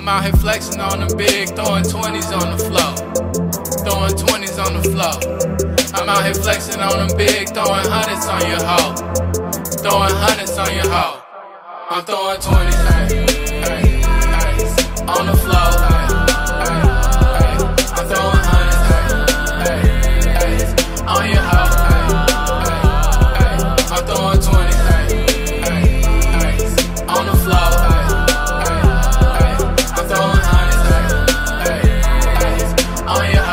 I'm out here flexing on them big, throwing 20s on the floor. Throwing 20s on the floor. I'm out here flexing on them big, throwing hundreds on your hoe. Throwing hundreds on your hoe. I'm throwing 20s, on the floor. I'm throwing hundreds, on your hoe. I'm throwing 20s, on the floor. I'm throwing hundreds, on your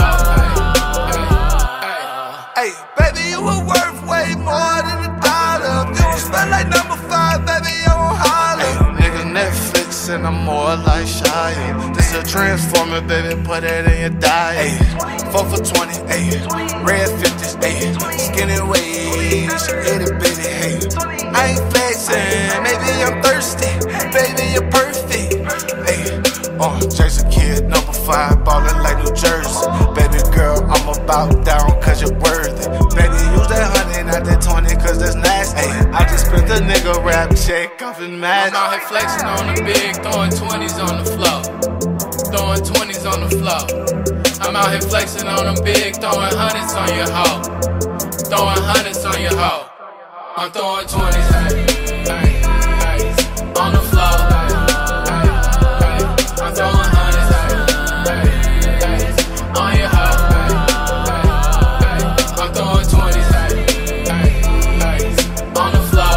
hoe. Hey, baby, you were worth way more than $1. You don't spend like number 5, baby, I won't holler. Hey, nigga, Netflix and I'm more like Cheyenne. This a transformer, baby, put it in your diet. 4 for 20, red 50s, skinny waist, itty bitty, hey. I ain't flexing, maybe I'm thirsty, baby, you're perfect. Hey, Jason Kidd, number 5, ballin' like New Jersey. Baby girl, I'm about down cause you're worthy. Baby, use that 100, not that 20 cause that's nasty. I just spent a nigga rap check off in mad. I'm out here flexing on the big, throwing 20s on the floor. Throwing 20s on the floor. I'm out here flexing on them big, throwing hundreds on your hoe. Throwing hundreds on your hoe. I'm throwing 20s, on the floor. I'm throwing hundreds, on your hoe. I'm throwing 20s, on the floor.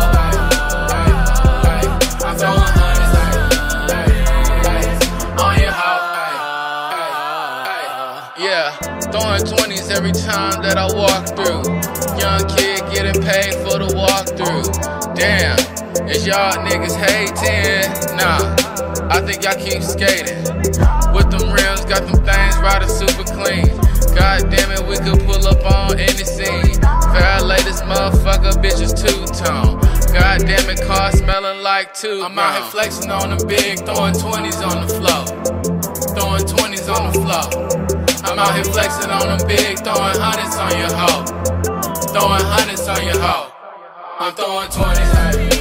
I'm throwing hundreds, on your hoe. Yeah, throwing 20s every time that I walk through. Young kid getting paid for the walkthrough. Damn, is y'all niggas hating? Nah, I think y'all keep skating. With them rims, got them things riding super clean. God damn it, we could pull up on any scene. Violate this motherfucker, bitch is two-tone. God damn it, car smelling like two. I'm out here flexing on them big, throwing 20s on the floor. Throwing 20s on the floor. I'm out here flexing on them big, throwing hundreds on your hoe. Throwing hundreds on your hoe. I'm throwing 20s.